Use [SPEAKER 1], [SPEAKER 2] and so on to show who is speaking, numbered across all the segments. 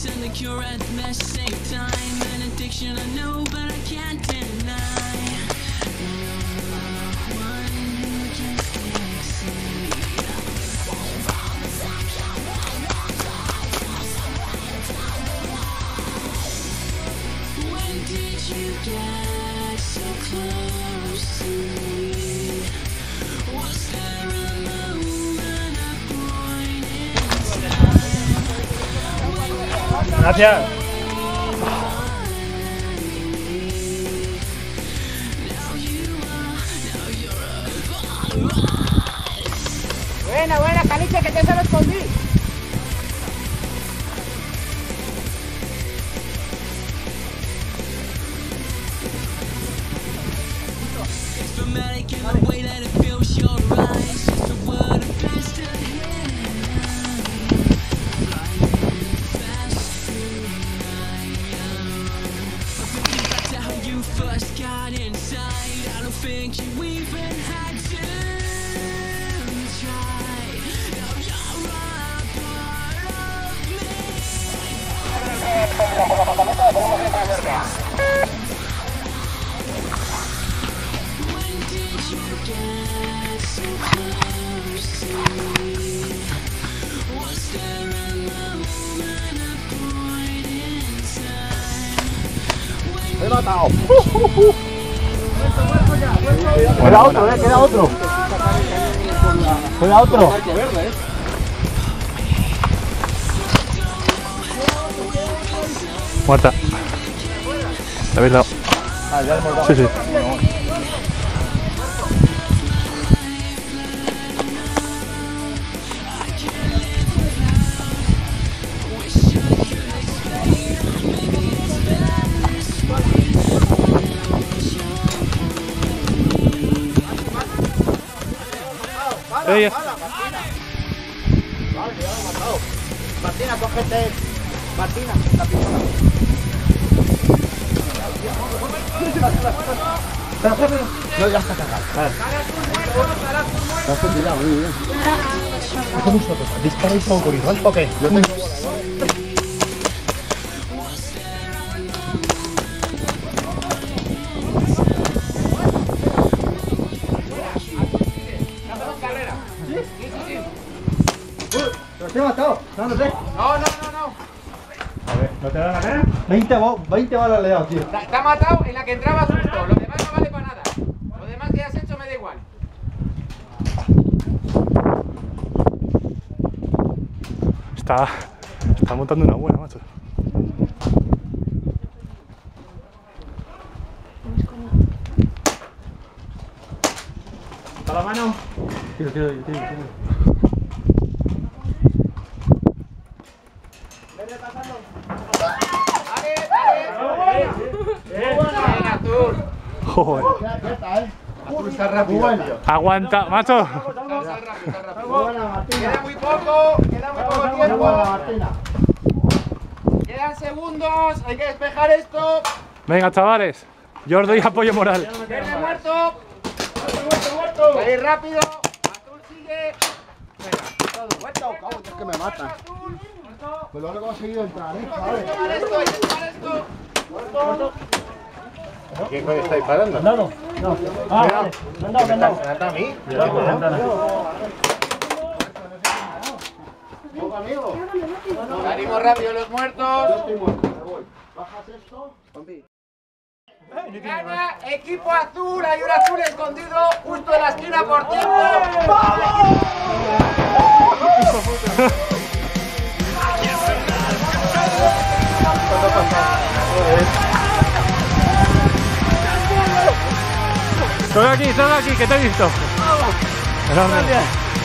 [SPEAKER 1] and the cure at the same time. An addiction I know, but I can't deny. One who can succeed. When did you get so close to me? Was there a moment, a point in time?
[SPEAKER 2] Gracias.
[SPEAKER 3] Buena, buena, Calicia, que te se lo escondí.
[SPEAKER 1] It's dramatic in the way that it feels your eyes. Just a word of best to hit. Flying fast through the night. But thinking back to how you first got inside, I don't think you even had to try. Now you're a part of me. When did you get so close to me? Was there a moment, a point in time?
[SPEAKER 2] Me he matado. Queda otro, queda otro. Queda otro. Muerta. ¿La habéis dado? Ah, ya hemos dado. Sí, sí. Ella.
[SPEAKER 3] Vale, ya lo he matado. Martina, cógete. Martina, la pistola.
[SPEAKER 2] No, ya está cargado. Vale. Ya está tirado, muy bien. ¿Hacemos nosotros? ¿Disparáis con igual o qué? Yo tengo... ¡Te he matado! No sé.
[SPEAKER 3] No.
[SPEAKER 2] A ver, ¿no te da la cara? 20 balas le he dado, tío.
[SPEAKER 3] Te ha matado en la que entraba justo. Lo demás no vale para nada. Lo demás que has hecho me da igual.
[SPEAKER 2] Está montando una buena, macho. ¿Para la mano? Tiro.
[SPEAKER 3] Venga, azul.
[SPEAKER 2] Joder.
[SPEAKER 3] Azul está rápido, tío.
[SPEAKER 2] Aguanta, macho.
[SPEAKER 3] Está rápido. Queda muy poco tiempo. Quedan segundos, hay que despejar esto.
[SPEAKER 2] Venga, chavales. Yo os doy apoyo moral.
[SPEAKER 3] Verde muerto. Muerto. Salid rápido. Azul sigue. Venga, muerto.
[SPEAKER 4] Es que me matan. Pues lo único que he conseguido entrar, ¿eh?
[SPEAKER 3] Hay que tomar esto. Muerto.
[SPEAKER 4] ¿Quién coño está disparando?
[SPEAKER 2] No. Ah, vale. Me han dado.
[SPEAKER 4] ¿Me a mí? ¿Poco amigo?
[SPEAKER 3] Salimos rápido los muertos.
[SPEAKER 4] Yo estoy muerto, me voy. ¿Bajas esto?
[SPEAKER 3] Gana equipo azul, hay un azul escondido justo en la esquina por tiempo.
[SPEAKER 2] Solo aquí, que te he visto. Gracias.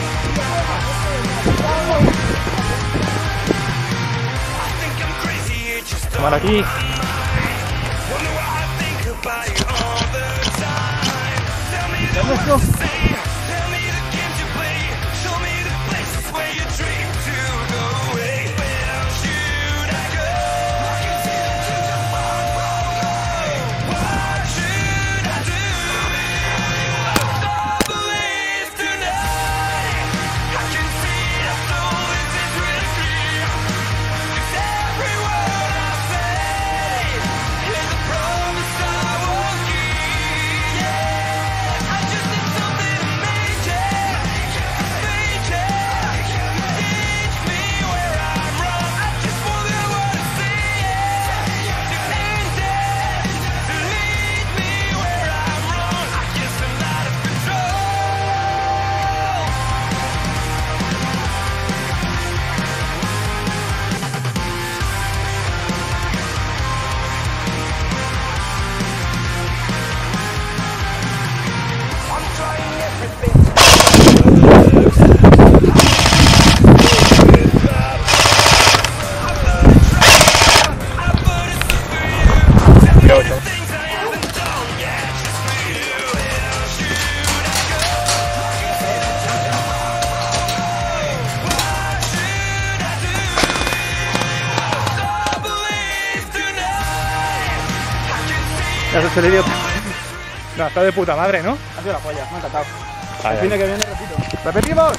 [SPEAKER 2] Tomar aquí.
[SPEAKER 1] Everywhere
[SPEAKER 5] se le dio. No, está de puta madre, ¿no?
[SPEAKER 2] Ha sido la polla, me ha encantado.
[SPEAKER 5] Ay,
[SPEAKER 2] El fin de que viene repito. ¡Repetimos!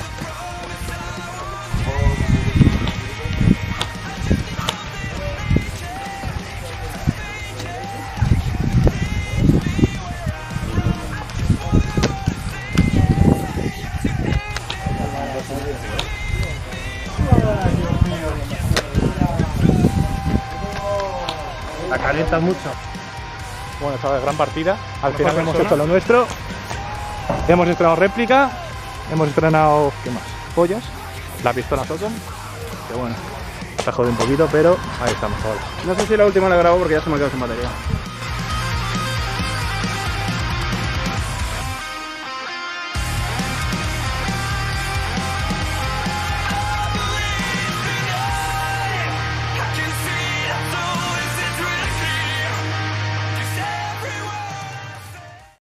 [SPEAKER 5] La calienta mucho. Bueno, esta gran partida. Al final hemos hecho lo nuestro. Hemos estrenado réplica. Hemos estrenado, ¿qué más? Pollas. La pistola Socom. Que bueno, se ha jodido un poquito, pero ahí estamos ahora.
[SPEAKER 2] No sé si la última la grabo porque ya se me ha quedado sin batería.